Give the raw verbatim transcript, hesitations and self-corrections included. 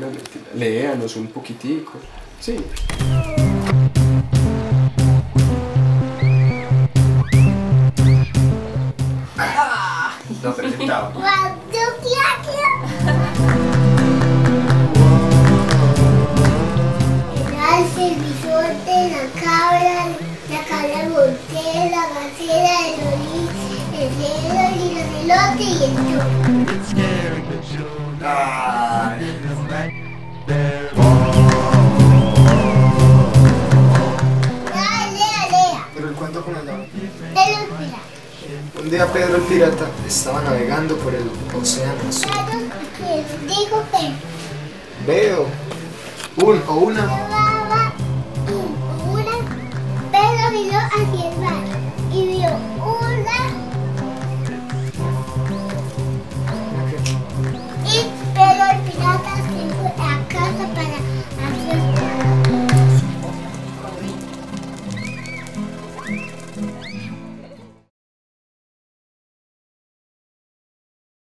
Bueno, léanos un poquitico. Sí. Ah, lo presentaba. Era el servizote, la cabra, la cabra voltea, la gacela, el orín, el cerdo, el ocelote y el toro. Ay. Lea, lea, lea. Pero el cuento como andaba. Pedro el pirata. Un día Pedro el pirata estaba navegando por el océano azul. Pedro que dijo Pedro. Veo un o una. Llevaba un- una. Pedro miró hacia